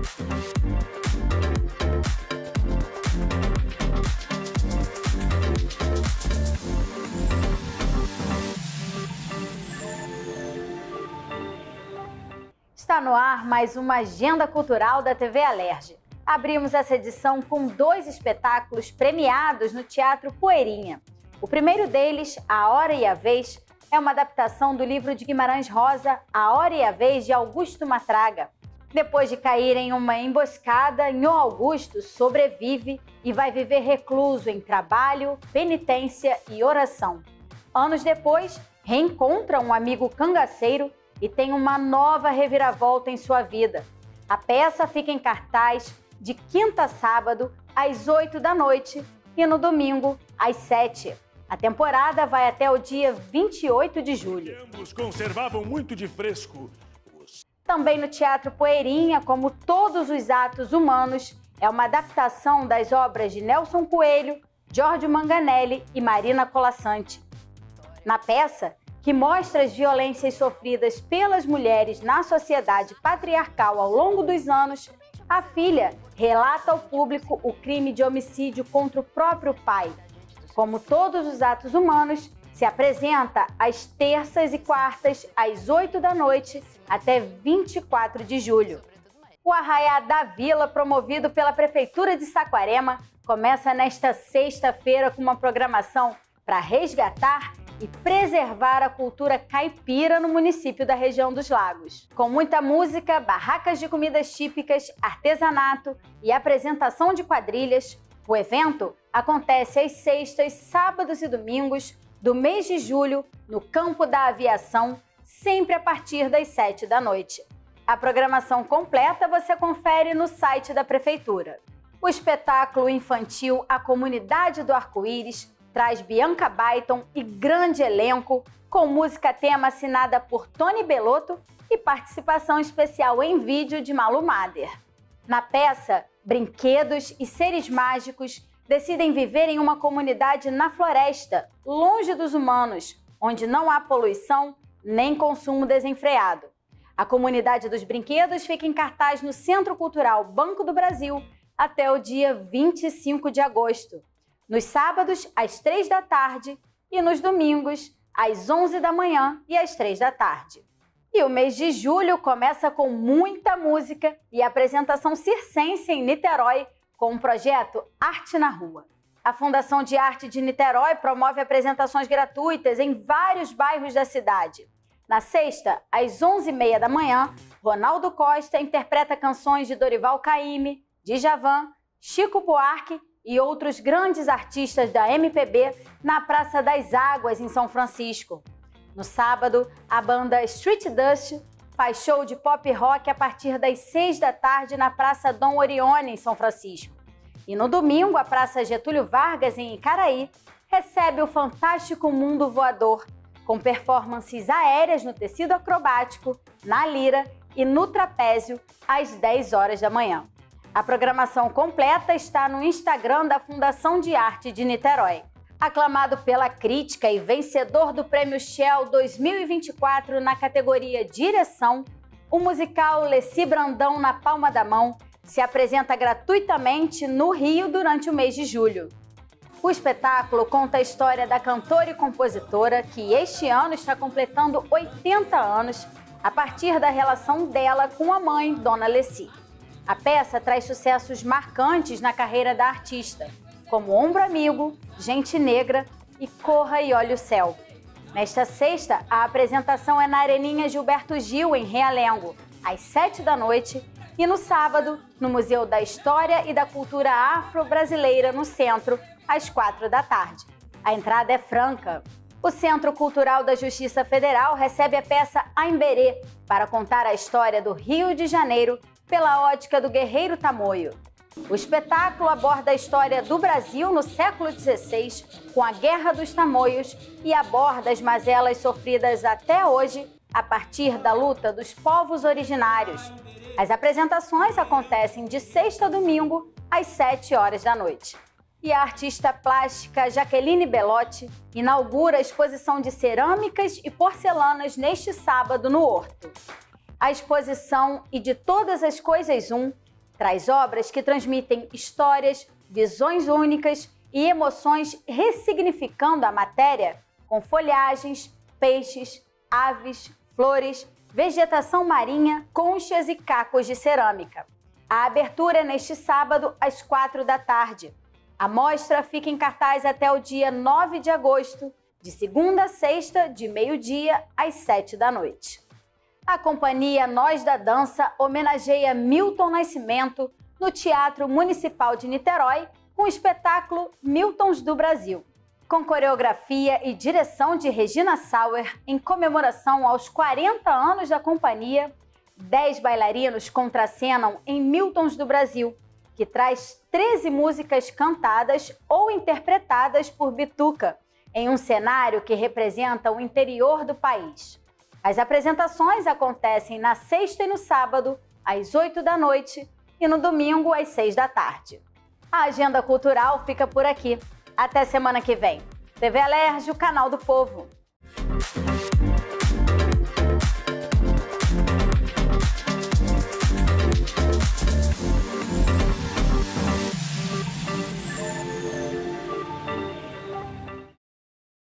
Está no ar mais uma agenda cultural da TV Alerj. Abrimos essa edição com 2 espetáculos premiados no Teatro Poeirinha. O primeiro deles, A Hora e a Vez, é uma adaptação do livro de Guimarães Rosa, A Hora e a Vez, de Augusto Matraga. Depois de cair em uma emboscada, Nhô Augusto sobrevive e vai viver recluso em trabalho, penitência e oração. Anos depois, reencontra um amigo cangaceiro e tem uma nova reviravolta em sua vida. A peça fica em cartaz de quinta a sábado, às 8 da noite e no domingo, às 7. A temporada vai até o dia 28 de julho. Ambos conservavam muito de fresco. Também no Teatro Poeirinha, como Todos os Atos Humanos, é uma adaptação das obras de Nelson Coelho, Giorgio Manganelli e Marina Colasanti. Na peça, que mostra as violências sofridas pelas mulheres na sociedade patriarcal ao longo dos anos, a filha relata ao público o crime de homicídio contra o próprio pai. Como Todos os Atos Humanos, se apresenta às terças e quartas, às 8 da noite, até 24 de julho. O Arraiá da Vila, promovido pela Prefeitura de Saquarema, começa nesta sexta-feira com uma programação para resgatar e preservar a cultura caipira no município da região dos Lagos. Com muita música, barracas de comidas típicas, artesanato e apresentação de quadrilhas, o evento acontece às sextas, sábados e domingos do mês de julho no Campo da Aviação, sempre a partir das 7 da noite. A programação completa você confere no site da Prefeitura. O espetáculo infantil A Comunidade do Arco-Íris traz Bianca Baiton e grande elenco, com música tema assinada por Tony Bellotto e participação especial em vídeo de Malu Mader. Na peça, brinquedos e seres mágicos decidem viver em uma comunidade na floresta, longe dos humanos, onde não há poluição nem consumo desenfreado. A Comunidade dos Brinquedos fica em cartaz no Centro Cultural Banco do Brasil até o dia 25 de agosto. Nos sábados, às 3 da tarde e nos domingos, às 11 da manhã e às 3 da tarde. E o mês de julho começa com muita música e apresentação circense em Niterói com o projeto Arte na Rua. A Fundação de Arte de Niterói promove apresentações gratuitas em vários bairros da cidade. Na sexta, às 11h30 da manhã, Ronaldo Costa interpreta canções de Dorival Caymmi, Djavan, Chico Buarque e outros grandes artistas da MPB na Praça das Águas, em São Francisco. No sábado, a banda Street Dust faz show de pop rock a partir das 6 da tarde na Praça Dom Orione, em São Francisco. E no domingo, a Praça Getúlio Vargas, em Icaraí, recebe o Fantástico Mundo Voador, com performances aéreas no tecido acrobático, na lira e no trapézio, às 10 horas da manhã. A programação completa está no Instagram da Fundação de Arte de Niterói. Aclamado pela crítica e vencedor do Prêmio Shell 2024 na categoria Direção, o musical Leci Brandão na Palma da Mão se apresenta gratuitamente no Rio durante o mês de julho. O espetáculo conta a história da cantora e compositora que este ano está completando 80 anos a partir da relação dela com a mãe, Dona Leci. A peça traz sucessos marcantes na carreira da artista, como Ombro Amigo, Gente Negra e Corra e Olhe o Céu. Nesta sexta, a apresentação é na Areninha Gilberto Gil, em Realengo, às 7 da noite, e no sábado, no Museu da História e da Cultura Afro-Brasileira, no Centro, às 4 da tarde. A entrada é franca. O Centro Cultural da Justiça Federal recebe a peça Aimberê para contar a história do Rio de Janeiro pela ótica do guerreiro Tamoio. O espetáculo aborda a história do Brasil no século XVI, com a Guerra dos Tamoios, e aborda as mazelas sofridas até hoje a partir da luta dos povos originários. As apresentações acontecem de sexta a domingo, às 7 horas da noite. E a artista plástica Jaqueline Belotti inaugura a exposição de cerâmicas e porcelanas neste sábado no Horto. A exposição E de Todas as Coisas Um Traz obras que transmitem histórias, visões únicas e emoções, ressignificando a matéria com folhagens, peixes, aves, flores, vegetação marinha, conchas e cacos de cerâmica. A abertura é neste sábado, às 4 da tarde. A mostra fica em cartaz até o dia 9 de agosto, de segunda a sexta, de meio-dia às 7 da noite. A companhia Nós da Dança homenageia Milton Nascimento no Teatro Municipal de Niterói com o espetáculo Miltons do Brasil. Com coreografia e direção de Regina Sauer, em comemoração aos 40 anos da companhia, 10 bailarinos contracenam em Miltons do Brasil, que traz 13 músicas cantadas ou interpretadas por Bituca, em um cenário que representa o interior do país. As apresentações acontecem na sexta e no sábado, às 8 da noite, e no domingo, às 6 da tarde. A agenda cultural fica por aqui. Até semana que vem. TV Alerj, o canal do povo.